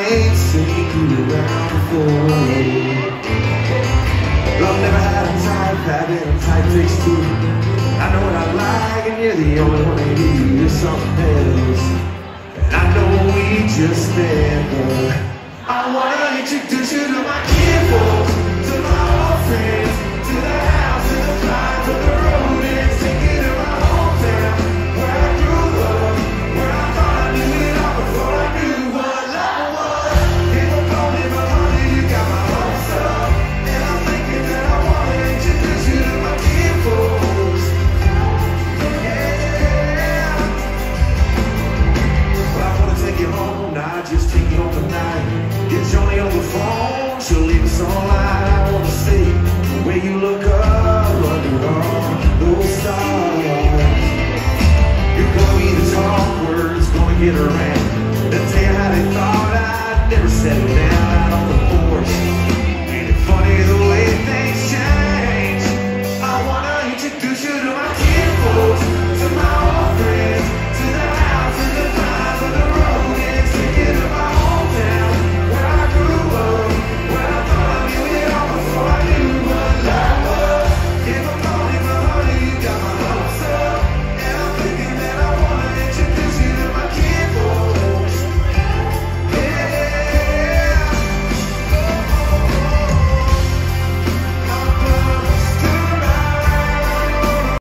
ain't seen you around before. I've never had a type, had a type fix too. I know what I like, and you're the only one I need. There's something else, and I know we just stand up. I wanna introduce you to my kinfolk, to my old friends, to the house, to the fly, to the road, and take you to my hometown, where I grew up, where I thought I knew it all before I knew what love was. If I'm gone, if I'm honey, you got my hopes up, and I'm thinking that I wanna introduce you to my kinfolks. Yeah. Well, I wanna take you home, not just take you home tonight. Get Johnny on the phone, she'll leave us online. I wanna see where you look up under all those stars. You're gonna be the talk words, gonna get around.